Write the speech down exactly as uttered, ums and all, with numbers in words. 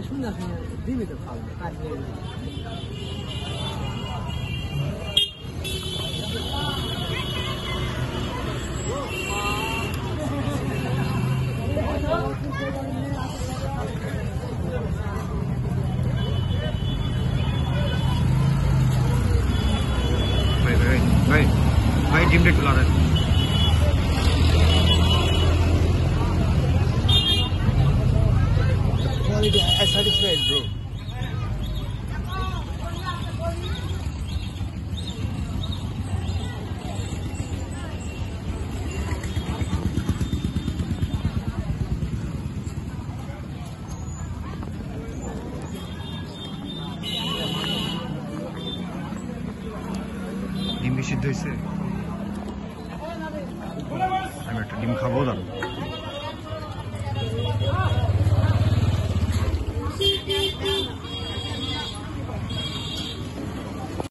সুন্দর দিবি তো খাবো কাটলে भाई भाई भाई भाई डिम लाइट चला रहा है quality I satisfied bro ডিম বেশি হয়েছে আমি একটা ডিম খাবো দাঁড়ান